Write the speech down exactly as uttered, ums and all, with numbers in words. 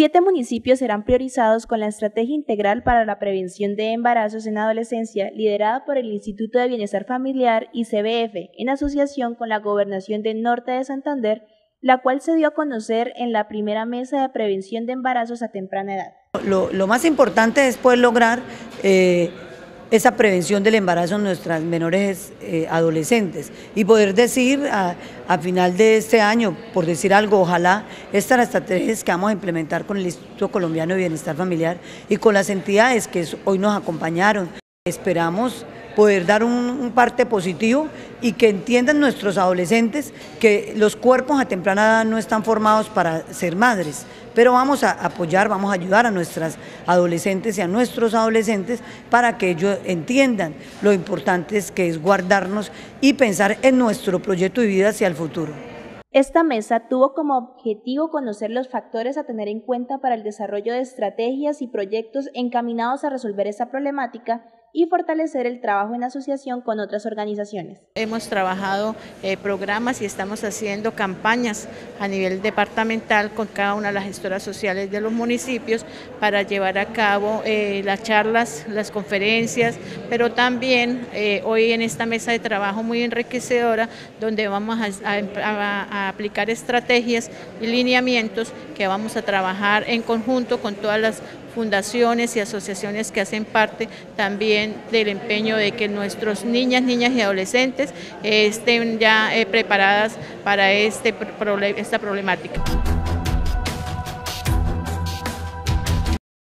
Siete municipios serán priorizados con la Estrategia Integral para la Prevención de Embarazos en Adolescencia, liderada por el Instituto de Bienestar Familiar y C B F, en asociación con la Gobernación del Norte de Santander, la cual se dio a conocer en la primera mesa de prevención de embarazos a temprana edad. Lo, lo más importante es poder lograr eh, esa prevención del embarazo en nuestras menores eh, adolescentes y poder decir a, a final de este año, por decir algo, ojalá estas estrategias que vamos a implementar con el Instituto Colombiano de Bienestar Familiar y con las entidades que hoy nos acompañaron, esperamos poder dar un, un parte positivo y que entiendan nuestros adolescentes que los cuerpos a temprana edad no están formados para ser madres, pero vamos a apoyar, vamos a ayudar a nuestras adolescentes y a nuestros adolescentes para que ellos entiendan lo importante es que es guardarnos y pensar en nuestro proyecto de vida hacia el futuro. Esta mesa tuvo como objetivo conocer los factores a tener en cuenta para el desarrollo de estrategias y proyectos encaminados a resolver esta problemática y fortalecer el trabajo en asociación con otras organizaciones. Hemos trabajado eh, programas y estamos haciendo campañas a nivel departamental con cada una de las gestoras sociales de los municipios para llevar a cabo eh, las charlas, las conferencias, pero también eh, hoy en esta mesa de trabajo muy enriquecedora donde vamos a, a, a aplicar estrategias y lineamientos que vamos a trabajar en conjunto con todas las fundaciones y asociaciones que hacen parte también del empeño de que nuestros niñas, niñas y adolescentes eh, estén ya eh, preparadas para este, esta problemática.